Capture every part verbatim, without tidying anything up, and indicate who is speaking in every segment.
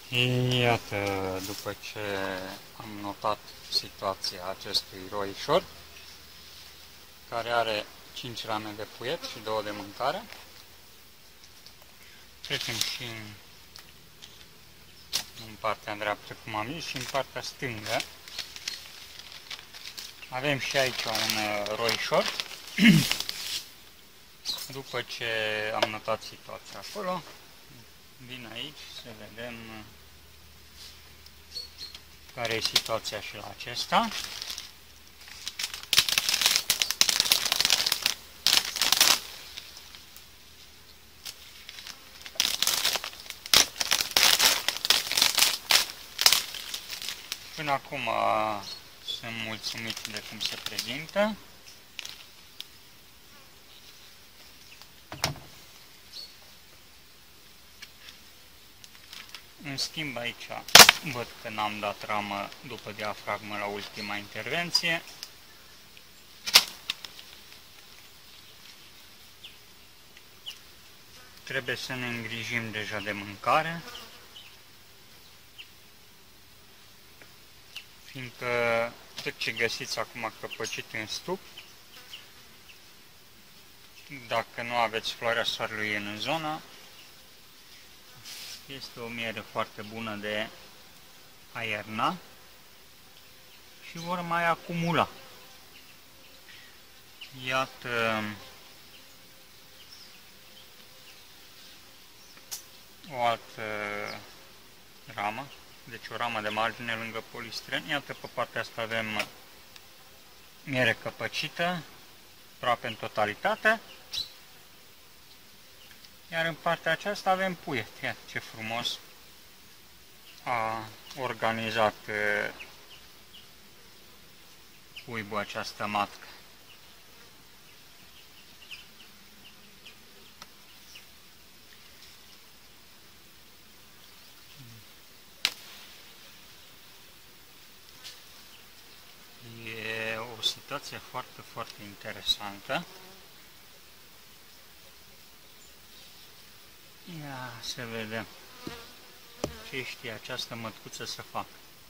Speaker 1: Iată, după ce am notat situația acestui roișor, care are cinci rame de puiet și două de mâncare, trecem și în, în partea dreaptă, cum am zis, și în partea stângă. Avem și aici un roișor. După ce am notat situația acolo, vin aici să vedem care e situația și la acesta. Până acum sunt mulțumit de cum se prezintă. În schimb, aici văd că n-am dat ramă după diafragmă la ultima intervenție. Trebuie să ne îngrijim deja de mâncare, fiindcă tot ce găsiți acum căpăcit în stup, dacă nu aveți floarea soarelui în zonă, este o miere foarte bună de a ierna și vor mai acumula. Iată o altă ramă, deci o ramă de margine lângă polistiren. Iată, pe partea asta avem miere căpăcită, aproape în totalitate, iar în partea aceasta avem puiet. Iată ce frumos a organizat cuibul această matcă. E o situație foarte, foarte interesantă. Ia să vedem ce știe această mătcuță să facă.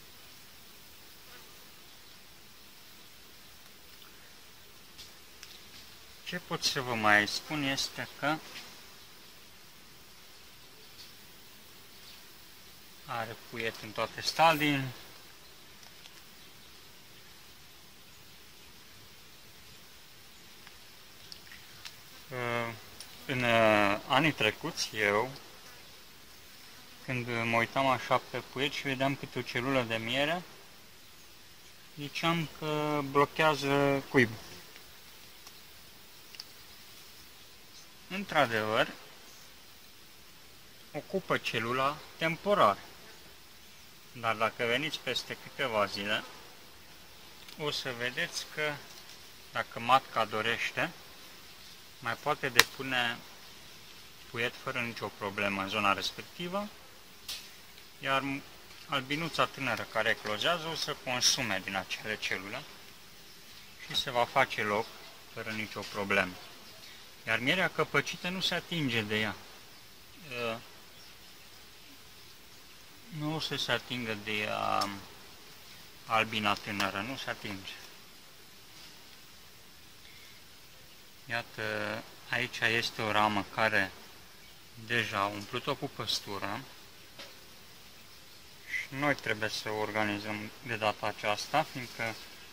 Speaker 1: Ce pot să vă mai spun este că are puiet în toate stadiile. În anii trecuți, eu, când mă uitam așa pe puiet și vedeam câte o celulă de miere, ziceam că blochează cuibul. Într-adevăr, ocupă celula temporar, dar dacă veniți peste câteva zile, o să vedeți că dacă matca dorește, mai poate depune puiet fără nicio problemă în zona respectivă, iar albinuța tânără care eclozează o să consume din acele celule și se va face loc fără nicio problemă. Iar mierea căpăcită nu se atinge de ea. Nu o să se atingă de ea albina tânără, nu se atinge. Iată, aici este o ramă care deja a umplut-o cu păstură și noi trebuie să o organizăm de data aceasta, fiindcă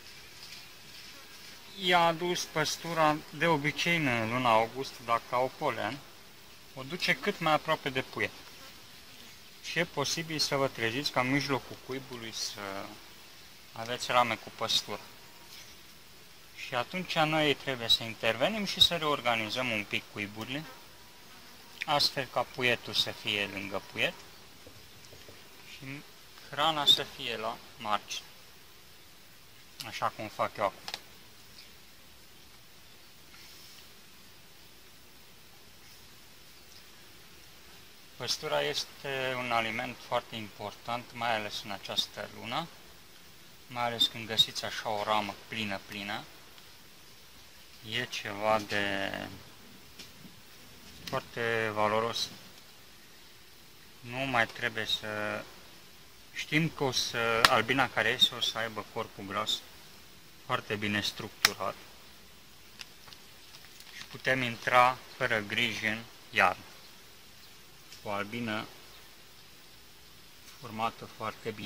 Speaker 1: i-a adus păstura de obicei în luna august, dacă au polen, o duce cât mai aproape de puiet. Și e posibil să vă treziți ca în mijlocul cuibului să aveți rame cu păstură. Și atunci noi trebuie să intervenim și să reorganizăm un pic cuiburile, astfel ca puietul să fie lângă puiet și hrana să fie la margine, așa cum fac eu acum. Păstura este un aliment foarte important, mai ales în această lună, mai ales când găsiți așa o ramă plină-plină. E ceva de foarte valoros. nu mai trebuie să știm că o să, albina care iese o să aibă corpul gras foarte bine structurat și putem intra fără griji în iarnă. O albină formată foarte bine.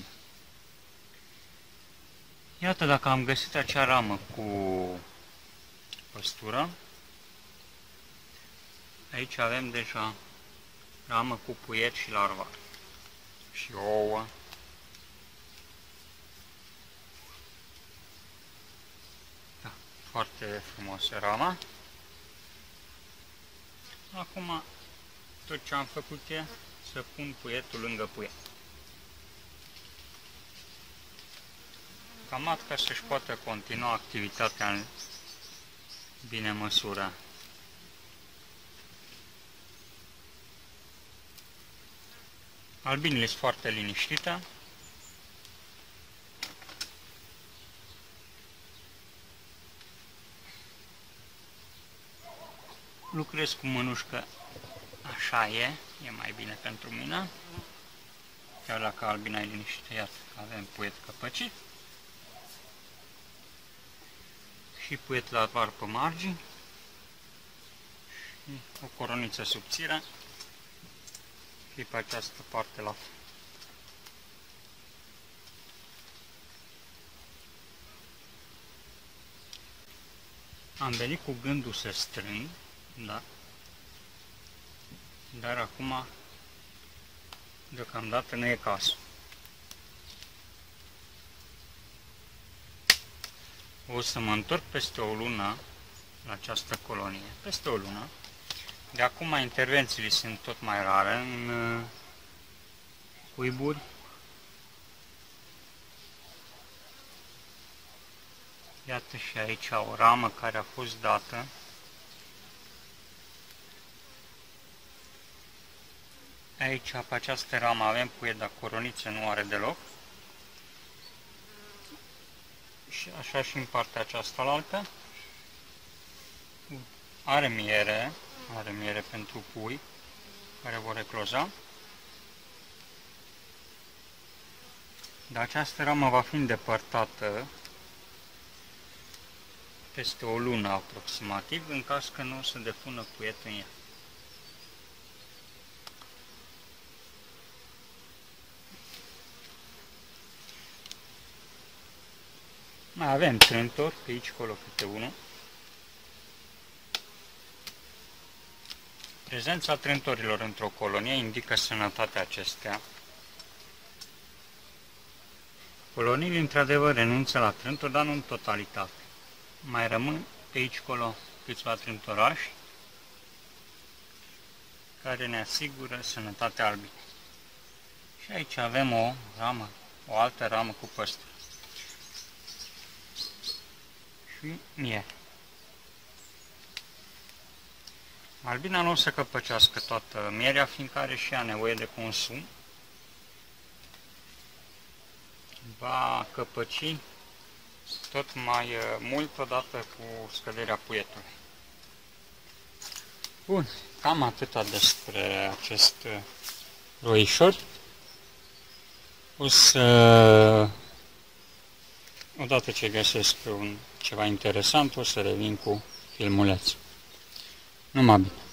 Speaker 1: Iată, dacă am găsit acea ramă cu păstură, aici avem deja ramă cu puiet și larvar și ouă. Da, foarte frumoasă rama. Acum, tot ce am făcut e să pun puietul lângă puiet. Cam atât, ca să-și poată continua activitatea în bine măsură. Albinele sunt foarte liniștite. Lucrez cu mânușcă, așa e, e mai bine pentru mine. Chiar dacă albina e liniștită, iată că avem puiet căpăcit. Și puiet larvar pe margini. Și o coroniță subțire. Și pe această parte la fel. Am venit cu gândul să strâng, da? Dar acum, deocamdată, nu e cazul. O să mă întorc peste o lună la această colonie, peste o lună. De acum intervențiile sunt tot mai rare în uh, cuiburi. Iată și aici o ramă care a fost dată. Aici, pe această ramă, avem puiet, dar coroniță nu are deloc. Și așa și în partea aceasta la altă. Are miere, are miere pentru pui care vor ecloza. Dar această ramă va fi îndepărtată peste o lună aproximativ, în caz că nu o să depună puiet în ea. Mai avem trântori, pe aici, colo, câte unul. Prezența trântorilor într-o colonie indică sănătatea acestea. Coloniile, într-adevăr, renunță la trântori, dar nu în totalitate. Mai rămân pe aici, colo, câțiva trântorași care ne asigură sănătatea albinei. Și aici avem o ramă, o altă ramă cu păstură. Și miere. Albina nu o să căpăcească toată mierea, fiindcă are și ea nevoie de consum. Va căpăci tot mai mult odată cu scăderea puietului. Bun, cam atâta despre acest roișor. O să, odată ce găsesc un ceva interesant, o să revin cu filmuleț. Numai bine!